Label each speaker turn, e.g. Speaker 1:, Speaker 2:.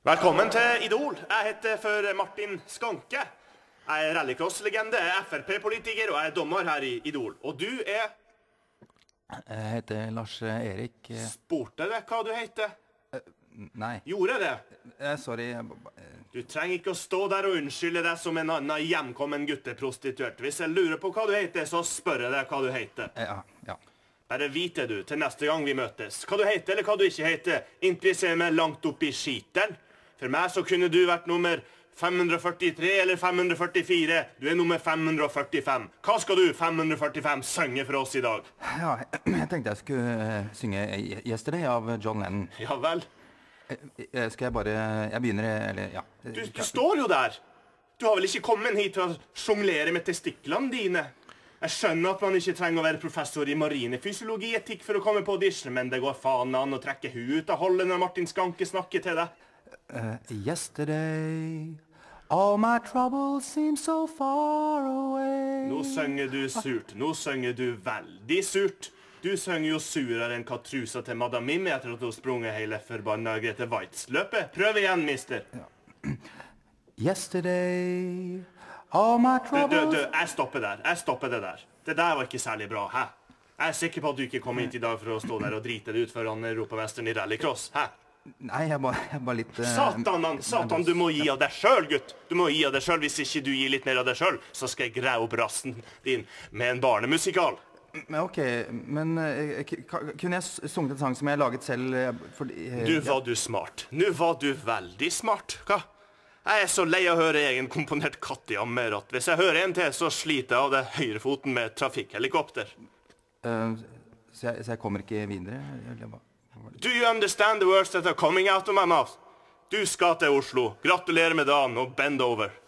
Speaker 1: Velkommen til Idol. Jeg heter for Martin Skanke. Jeg er rallycross-legende, jeg er FRP-politiker, og jeg er dommer her i Idol. Og du er...
Speaker 2: Jeg heter Lars Erik.
Speaker 1: Spurte deg hva du heter?
Speaker 2: Nei.
Speaker 1: Gjorde det?
Speaker 2: Sorry.
Speaker 1: Du trenger ikke å stå der og unnskylde deg som en annen hjemkommen gutteprostituert. Hvis jeg lurer på hva du heter, så spør jeg deg hva du heter.
Speaker 2: Ja.
Speaker 1: Bare vite du, til neste gang vi møtes. Hva du heter eller hva du ikke heter, interesserer meg langt opp i skiten. For meg så kunne du vært nummer 543 eller 544. Du er nummer 545. Hva skal du, 545, synge for oss i dag?
Speaker 2: Ja, jeg tenkte jeg skulle synge Yesterday av John Lennon.
Speaker 1: Ja vel.
Speaker 2: Skal jeg bare... Jeg begynner, eller ja.
Speaker 1: Du står jo der. Du har vel ikke kommet hit til å sjonglere med testiklene dine? Jeg skjønner at man ikke trenger å være professor i marinefysiologi-etikk for å komme på audition, men det går faen an å trekke huet ut av holdet når Martin Skanke snakker til deg.
Speaker 2: Yesterday, all my troubles seem so far away.
Speaker 1: Nå synger du surt. Nå synger du veldig surt. Du synger jo surere enn hva trusa til Madame Mim etter at hun sprunget hele forbanna Grete Waitz-løpet. Prøv igjen, mister.
Speaker 2: Yesterday, all my troubles...
Speaker 1: Jeg stopper der. Jeg stopper det der. Det der var ikke særlig bra, hæ? Jeg er sikker på at du ikke kom hit i dag for å stå der og drite deg ut foran europamesteren i rallycross, hæ?
Speaker 2: Nei, jeg bare litt...
Speaker 1: Satan, du må gi av deg selv, gutt. Du må gi av deg selv. Hvis ikke du gir litt mer av deg selv, så skal jeg greie opp rassen din med en barnemusikal.
Speaker 2: Men ok, men kunne jeg sunget en sang som jeg laget selv fordi...
Speaker 1: Du var du smart. Nå var du veldig smart. Hva? Jeg er så lei av å høre egen komponert kattejammer at hvis jeg hører en til, så sliter jeg av det høyrefoten med trafikkhelikopter.
Speaker 2: Så jeg kommer ikke videre?
Speaker 1: Do you understand the words that are coming out of my mouth? Du skal til Oslo. Gratulerer med dagen og bend over.